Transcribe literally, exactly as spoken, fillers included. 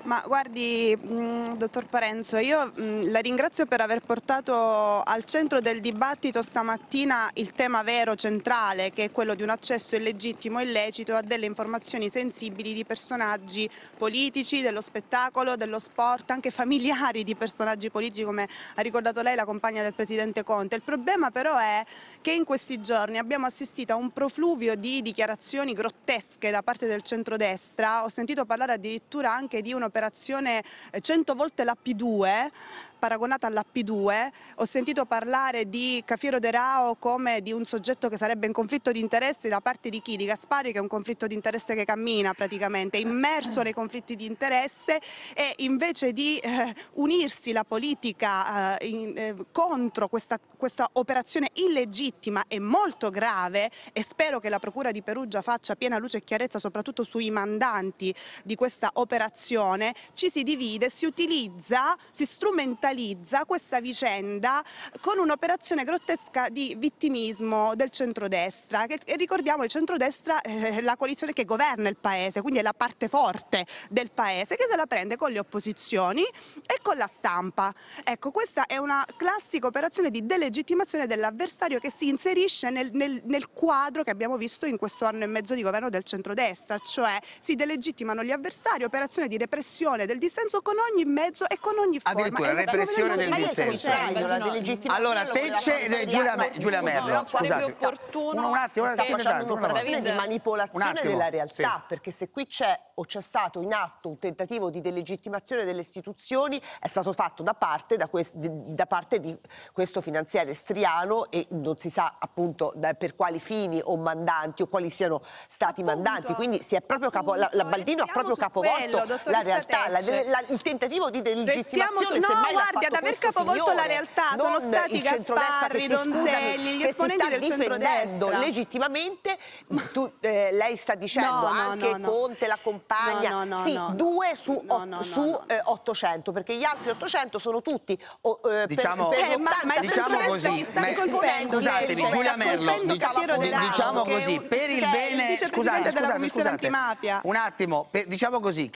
Ma guardi, mh, dottor Parenzo, io mh, la ringrazio per aver portato al centro del dibattito stamattina il tema vero, centrale, che è quello di un accesso illegittimo e illecito a delle informazioni sensibili di personaggi politici, dello spettacolo, dello sport, anche familiari di personaggi politici, come ha ricordato lei, la compagna del Presidente Conte. Il problema però è che in questi giorni abbiamo assistito a un profluvio di dichiarazioni grottesche da parte del centrodestra. Ho sentito parlare addirittura anche di un'operazione cento volte la P due, paragonata alla P due, ho sentito parlare di Cafiero De Rao come di un soggetto che sarebbe in conflitto di interessi da parte di chi? Di Gaspari, che è un conflitto di interesse che cammina praticamente, immerso nei conflitti di interesse, e invece di eh, unirsi la politica eh, in, eh, contro questa, questa operazione illegittima e molto grave, e spero che la Procura di Perugia faccia piena luce e chiarezza soprattutto sui mandanti di questa operazione, ci si divide, si utilizza, si strumentalizza questa vicenda con un'operazione grottesca di vittimismo del centrodestra, che, e ricordiamo il centrodestra è la coalizione che governa il paese, quindi è la parte forte del paese, che se la prende con le opposizioni e con la stampa. Ecco, questa è una classica operazione di delegittimazione dell'avversario che si inserisce nel, nel, nel quadro che abbiamo visto in questo anno e mezzo di governo del centrodestra, cioè si delegittimano gli avversari, operazione di repressione del dissenso con ogni mezzo e con ogni forma. Addirittura repressione del dissenso. Allora, Tecce, Giulia, Giulia Merlo, scusate, un, un attimo, sta siete facendo tanti, un'operazione di manipolazione della realtà, sì. Perché se qui c'è o c'è stato in atto un tentativo di delegittimazione delle istituzioni, è stato fatto da parte, da quest, da parte di questo finanziere Striano, e non si sa appunto da, per quali fini o mandanti o quali siano stati appunto, mandanti, quindi si è proprio capo, la, la Baldino ha proprio capovolto quello, la realtà, la, la, il tentativo di delegittimazione. No, guardi, ad aver capovolto la realtà sono stati Gasparri, Donzelli, gli esponenti del centrodestra. Legittimamente, tu, eh, lei sta dicendo no, anche no, no, Conte, la compagna, no, no, no, sì, no, due su, no, ot, no, su no, no. Eh, ottocento, perché gli altri ottocento sono tutti oh, eh, diciamo, per, per eh, ma, ma il diciamo così, sta colpendo, scusatevi, dice, Giulia sta Merlo, colpendo Cafiero De Rao, diciamo che è così, un- per il che è bene, vicepresidente scusate, della scusate, Commissione scusate, antimafia. un attimo, per, diciamo così,